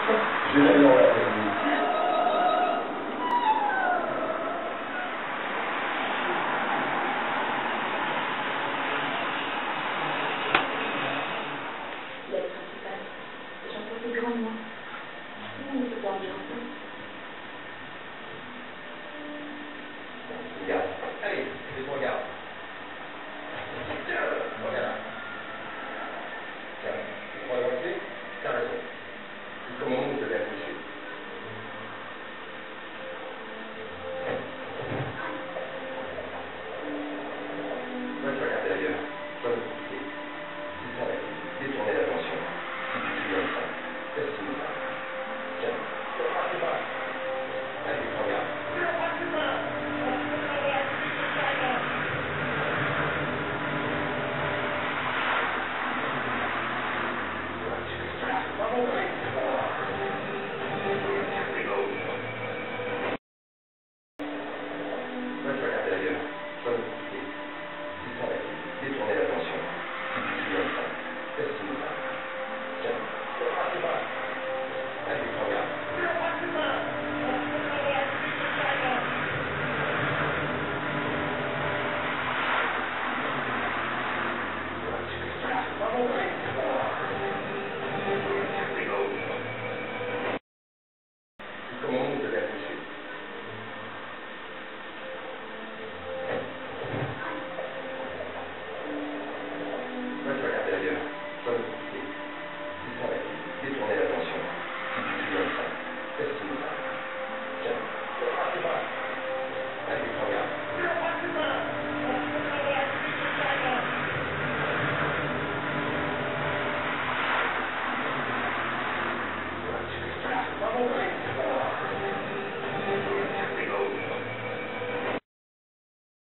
Je vais aller en la L'aide principale, j'en profite grandement. Tout le monde se porte bien. Regarde. Allez, je te regarde. Regarde. Tiens, tu crois avancer? T'as raison. Jusqu'au moment où je vais accoucher. Toi, tu regardes ailleurs. Toi, de côté. C'est ça la clé. Détourner l'attention. Si tu te donnes ça, destine ça. Tiens, c'est pas plus bas. Allez, regarde. Bravo.